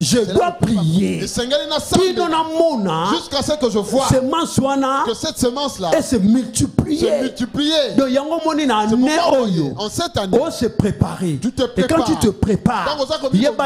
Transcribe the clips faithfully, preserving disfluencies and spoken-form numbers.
je dois prier. Jusqu'à ce que je vois que cette semence-là se multiplier. Se multiplier. Donc, en cette année, on se préparer. Tu te prépares. Et quand tu te prépares, il y a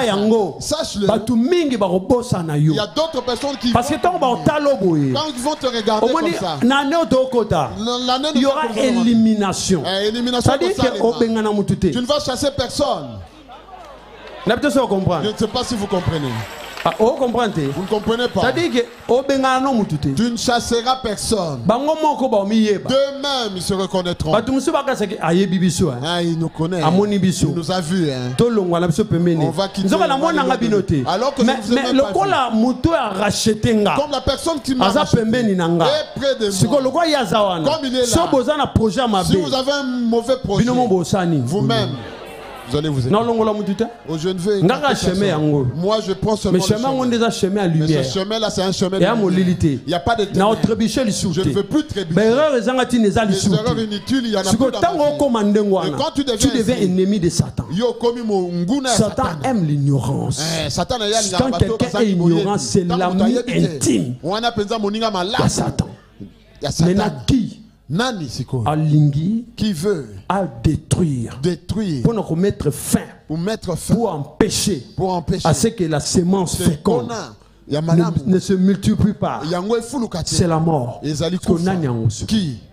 d'autres personnes qui Parce que quand ils vont te regarder comme ça, il y aura élimination. C'est-à-dire que tu ne vas chasser personne. Je ne sais pas si vous comprenez. Ah, oh, comprenez. Vous ne comprenez pas. C'est-à-dire que tu ne chasseras personne. D'eux-mêmes, ils se reconnaîtront. Ah, il nous connaît. Il nous a vus. Hein. On va quitter. Alors que mais, je mais le coup là, comme la personne qui m'a racheté est près de moi. Comme il est là. Si vous avez un mauvais projet, vous-même, vous allez vous aider. Oh, je ne veux moi je prends seulement le chemin. Mais ce chemin là c'est un chemin de il n'y a pas de ténèbres. Je ne veux plus trébucher. Les erreurs inutiles, il y en a plus dans ma vie. Et quand tu deviens, tu deviens ennemi de Satan. Satan aime l'ignorance. Quand quelqu'un est ignorant, c'est l'ami intime de Satan. Maintenant qui Nani Alingi qui veut à détruire, détruire pour nous mettre fin, pour mettre fin, pour empêcher, pour empêcher à ce que la sémence féconde ne, ne se multiplie pas. C'est la mort. Qui